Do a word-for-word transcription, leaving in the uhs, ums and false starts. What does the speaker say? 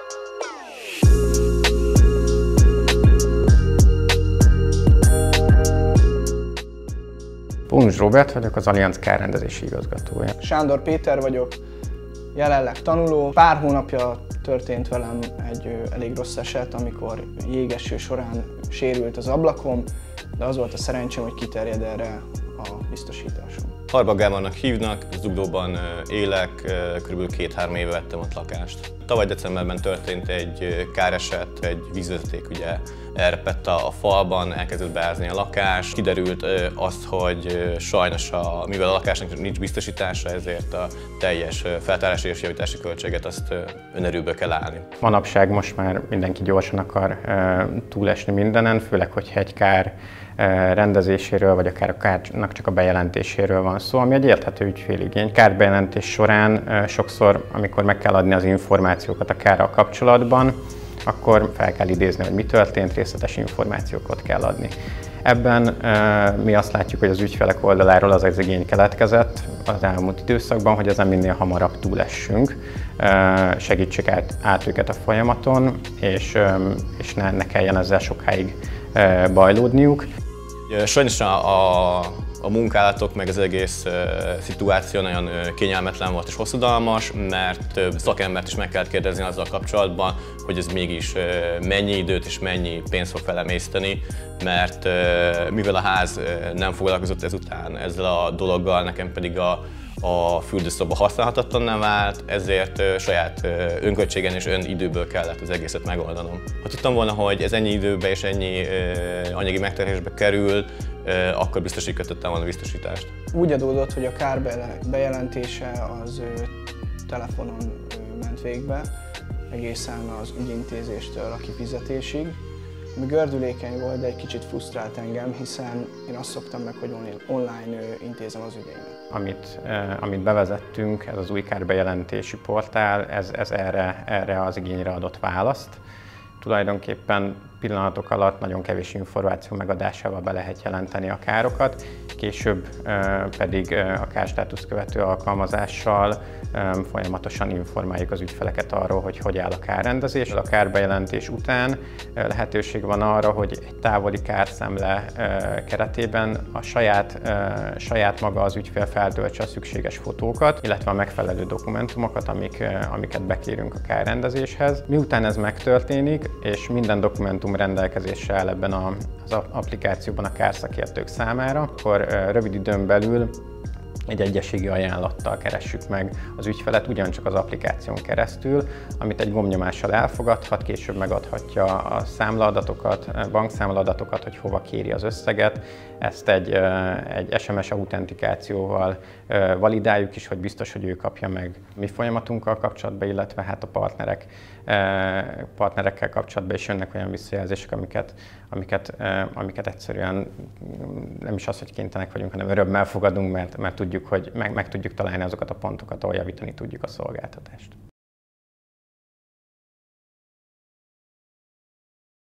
Bónus Róbert vagyok, az Allianz kárrendezési igazgatója. Sándor Péter vagyok, jelenleg tanuló. Pár hónapja történt velem egy ö, elég rossz eset, amikor jégeső során sérült az ablakom, de az volt a szerencsém, hogy kiterjed erre a biztosításom. Harbag Gábornak hívnak, Zuglóban élek, kb. két-három éve vettem ott lakást. Tavaly decemberben történt egy káreset, egy vízvezeték ugye elrepett a falban, elkezdett beázni a lakás. Kiderült az, hogy sajnos, a, mivel a lakásnak nincs biztosítása, ezért a teljes feltárási és javítási költséget azt önerőből kell állni. Manapság most már mindenki gyorsan akar túlesni mindenen, főleg, hogyha egy kár rendezéséről, vagy akár a kárnak csak a bejelentéséről van szó, ami egy érthető ügyféligény. Kárbejelentés során sokszor, amikor meg kell adni az információkat a kárral kapcsolatban, akkor fel kell idézni, hogy mi történt, részletes információkat kell adni. Ebben mi azt látjuk, hogy az ügyfelek oldaláról az az igény keletkezett az elmúlt időszakban, hogy ezen minél hamarabb túlessünk, segítsük át, át őket a folyamaton, és, és ne, ne kelljen ezzel sokáig bajlódniuk. Sajnos a, a munkálatok meg az egész uh, szituáció nagyon uh, kényelmetlen volt és hosszadalmas, mert több szakembert is meg kellett kérdezni azzal kapcsolatban, hogy ez mégis uh, mennyi időt és mennyi pénzt fog felemészteni, mert uh, mivel a ház uh, nem foglalkozott ezután ezzel a dologgal, nekem pedig a a fürdőszoba használhatatlanná vált, ezért uh, saját uh, önköltségen és önidőből kellett az egészet megoldanom. Ha tudtam volna, hogy ez ennyi időbe és ennyi uh, anyagi megterhelésbe kerül, uh, akkor biztos, hogy kötöttem volna a biztosítást. Úgy adódott, hogy a kár bejelentése az ö, telefonon ö, ment végbe, egészen az ügyintézéstől a kifizetésig, ami gördülékeny volt, de egy kicsit frusztrált engem, hiszen én azt szoktam meg, hogy online intézem az ügyeimet. Amit, amit bevezettünk, ez az új kárbejelentési portál, ez, ez erre, erre az igényre adott választ. Tulajdonképpen pillanatok alatt nagyon kevés információ megadásával be lehet jelenteni a károkat, később pedig a kárstátuszt követő alkalmazással folyamatosan informáljuk az ügyfeleket arról, hogy hogy áll a kárrendezés. A kárbejelentés után lehetőség van arra, hogy egy távoli kárszemle keretében a saját, saját maga az ügyfél feltöltse a szükséges fotókat, illetve a megfelelő dokumentumokat, amik, amiket bekérünk a kárrendezéshez. Miután ez megtörténik, és minden dokumentum rendelkezésre áll ebben az applikációban a kárszakértők számára, akkor rövid időn belül egy egyességi ajánlattal keressük meg az ügyfelet, ugyancsak az applikáción keresztül, amit egy gombnyomással elfogadhat, később megadhatja a számlaadatokat, bankszámlaadatokat, hogy hova kéri az összeget. Ezt egy, egy es em es autentikációval validáljuk is, hogy biztos, hogy ő kapja meg mi folyamatunkkal kapcsolatban, illetve hát a partnerek, partnerekkel kapcsolatban is jönnek olyan visszajelzések, amiket, amiket, amiket egyszerűen nem is az, hogy kénytelenek vagyunk, hanem örömmel fogadunk, mert, mert tudjuk, hogy meg, meg tudjuk találni azokat a pontokat, ahol javítani tudjuk a szolgáltatást.